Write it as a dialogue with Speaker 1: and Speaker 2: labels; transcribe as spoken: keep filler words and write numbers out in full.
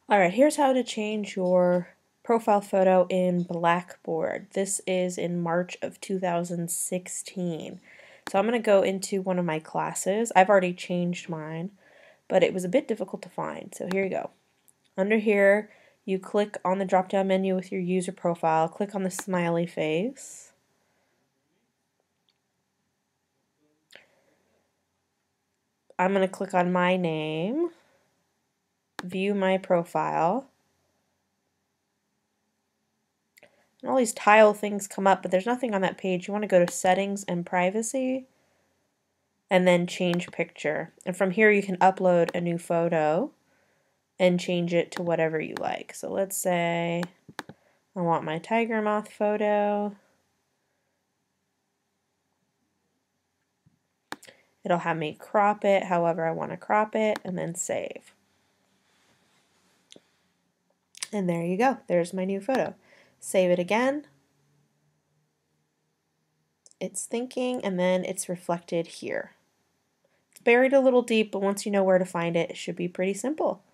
Speaker 1: Alright, here's how to change your profile photo in Blackboard. This is in March of two thousand sixteen. So I'm going to go into one of my classes. I've already changed mine, but it was a bit difficult to find. So here you go. Under here, you click on the drop-down menu with your user profile. Click on the smiley face. I'm going to click on my name, view my profile. And all these tile things come up, but there's nothing on that page. You want to go to settings and privacy and then change picture. And from here you can upload a new photo and change it to whatever you like. So let's say I want my tiger moth photo. It'll have me crop it however I want to crop it and then save. And there you go. There's my new photo. Save it again. It's thinking and then it's reflected here. It's buried a little deep, but once you know where to find it, it should be pretty simple.